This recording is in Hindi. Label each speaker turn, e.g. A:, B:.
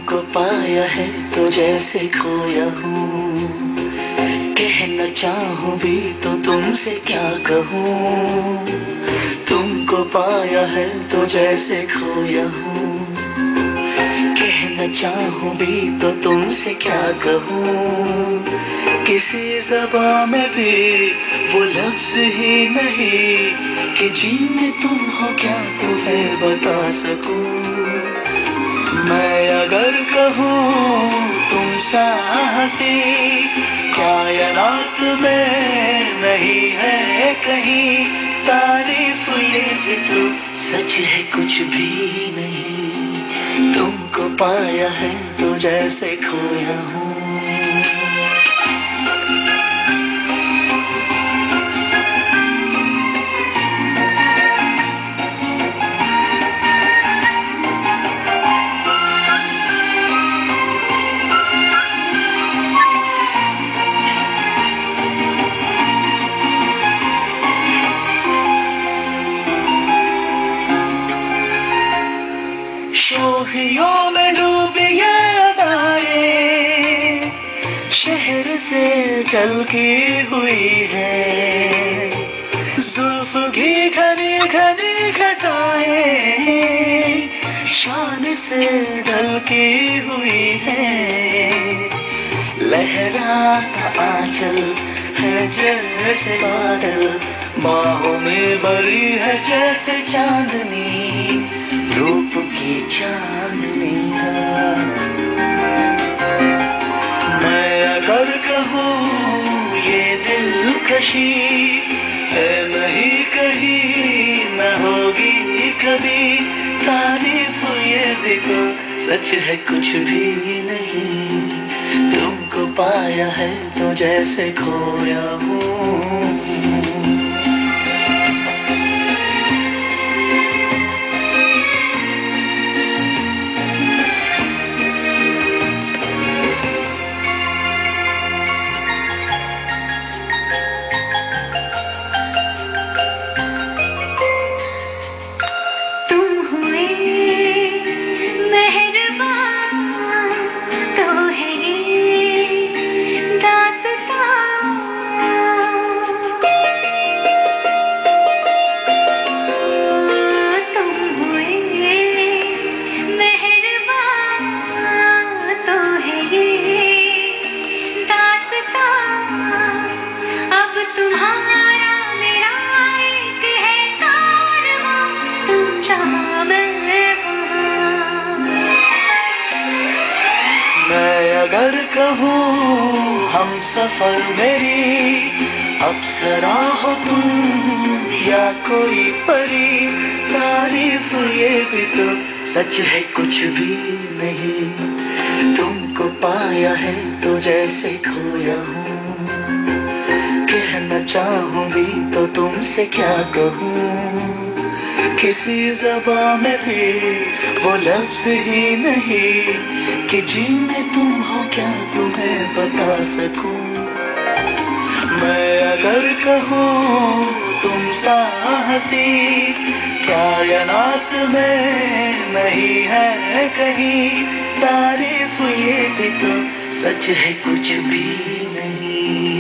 A: तुमको पाया है तो जैसे खोया हूँ, कहना चाहूँ भी तो तुमसे क्या कहूँ। तुमको पाया है तो जैसे खोया हूँ, कहना चाहूँ भी तो तुमसे क्या कहूँ। किसी ज़बान में भी वो लफ्ज़ ही नहीं कि जिनमें तुम हो क्या तुम्हें बता सकूँ। मैं अगर कहूँ तुम सा हंसी कायनात में नहीं है कहीं, तारीफ ये भी तो सच है कुछ भी नहीं। तुमको पाया है तो जैसे खोया हूँ। शोहियों में डूबी ये अदाएं शहर से झलकी हुई है। जुल्फ की घनी घनी घटाएं शान से ढलकी हुई है। लहराता आंचल है जैसे बादल, बाहों में भरी है जैसे चांदनी, रूप की चांदनी का। मैं अगर कहूँ ये दिलकशी है नहीं कहीं न होगी कभी, तारीफ ये भी तो सच है कुछ भी नहीं। तुमको पाया है तो जैसे खोया हूँ। अगर कहूँ हम सफर मेरी अप्सरा हो तुम या कोई परी, तारीफ ये भी तो सच है कुछ भी नहीं। तुमको पाया है तो जैसे खोया हूँ, कहना चाहूँ भी तो तुमसे क्या कहूँ। किसी ज़बान में भी वो लफ्ज़ ही नहीं कि जिनमें तुम हो क्या तुम्हें बता सकूं। मैं अगर कहूँ तुम सा हंसी कायनात में नहीं है कहीं, तारीफ ये भी तो सच है कुछ भी नहीं।